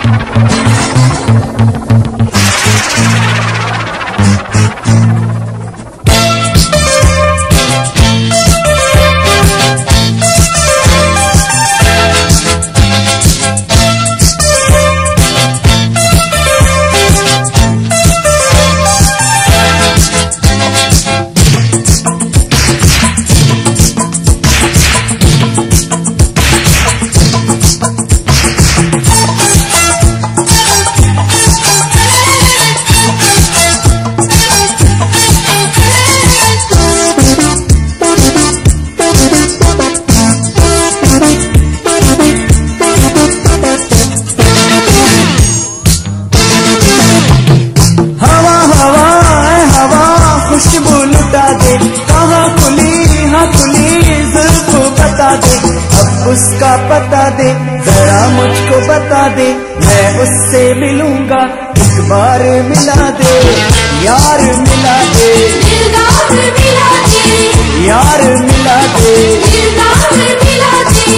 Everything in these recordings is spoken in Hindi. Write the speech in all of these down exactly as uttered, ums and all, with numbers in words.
उसका पता दे, जरा मुझको बता दे, मैं उससे मिलूंगा, एक बार मिला दे, यार मिला दे, दिलदार मिला दे, यार मिला दे, दिलदार मिला दे।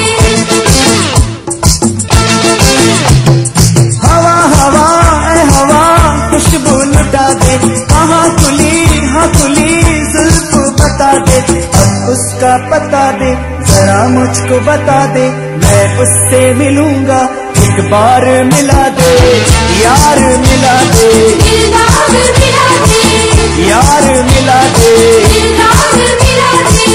हवा हवा ऐ हवा खुशबू लुटा दे, कहाँ खुली हाँ खुली जुल्फ बता दे, अब उसका पता दे, जरा मुझको बता दे, मैं उससे मिलूंगा, एक बार मिला दे, यार मिला दे, दिलदार मिला दे, यार मिला दे, दिलदार मिला दे।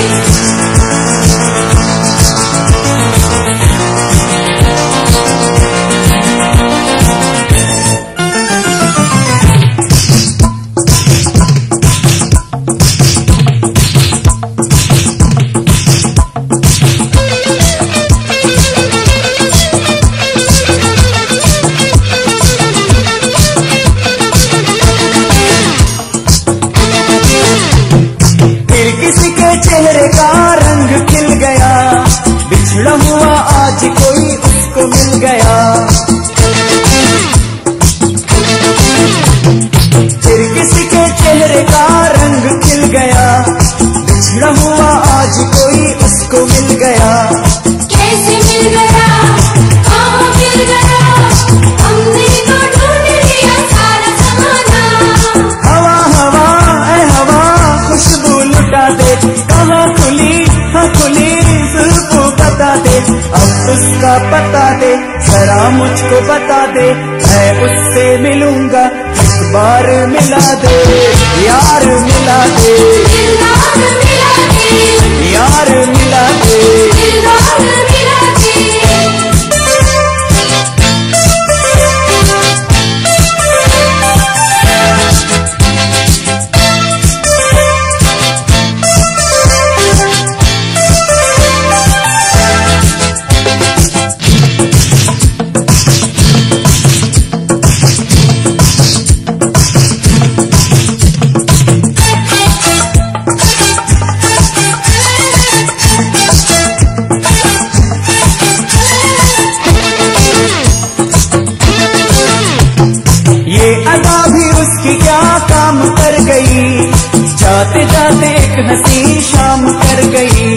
चेहरे का रंग खिल गया, बिछड़ा हुआ आज कोई उसको मिल गया, फिर किसी के चेहरे का रंग खिल गया, बिछड़ा हुआ आज कोई उसको मिल गया। कैसे मिल गया, कहाँ मिल गया, हमने तो ढूंढ लिया सारा ज़माना। हवा हवा ऐ हवा खुशबू लुटा दे, कहाँ खुली हाँ खुली जुल्फ बता दे, अब उसका पता दे, जरा मुझको बता दे, मैं उससे मिलूंगा, एक बार मिला दे, यार मिला दे, दिलदार मिला दे, यार मिला दे, दिलदार मिला दे। काम कर गई, जाते जाते एक हंसी शाम कर गई,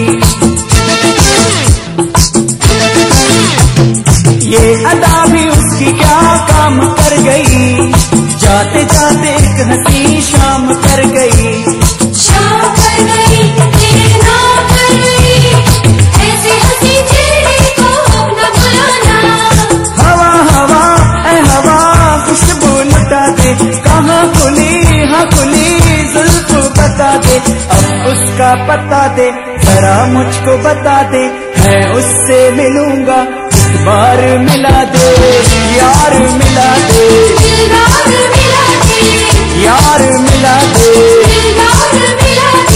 ये अदा भी उसकी क्या काम कर गई, जाते जाते एक हंसी शाम कर गई, शाम कर गई, तेरे नाम कर गई, ऐसे हंसी चेहरे को अपना बुलाना। हवा हवा ऐ हवा खुशबू लुटा दे, कहाँ खुली हाँ खुली जुल्फ बता दे, अब उसका पता दे, जरा मुझको बता दे, मैं उससे मिलूंगा, एक बार मिला दे, यार मिला दे, दिलदार मिला दे, यार मिला दे, दिलदार मिला दे।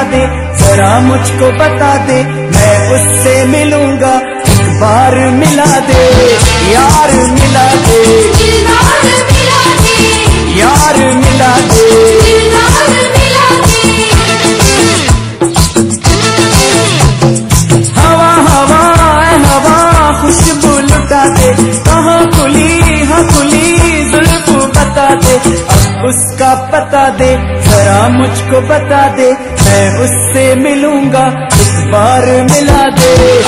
दे, जरा मुझको बता दे, मैं उससे मिलूंगा, एक बार मिला दे, यार मिला दे, दिलदार मिला दे, यार मिला दे, दिलदार मिला दे। हवा हवा हवा खुशबू लुटा दे, कहाँ खुली हाँ खुली जुल्फ बता दे, अब उसका पता दे, जरा मुझको बता दे, मैं उससे मिलूंगा, एक बार मिला दे।